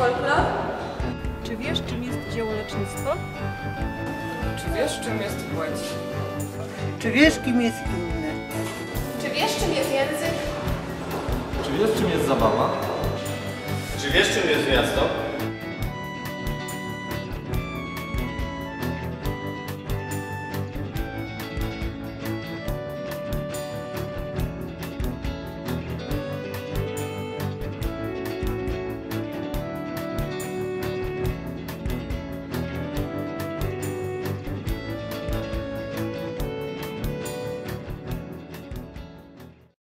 folklor? Czy wiesz, czym jest dziełolecznictwo? Czy wiesz, czym jest płeć? Czy wiesz, kim jest inny? Czy wiesz, czym jest język? Czy wiesz, czym jest zabawa? Czy wiesz, czym jest miasto?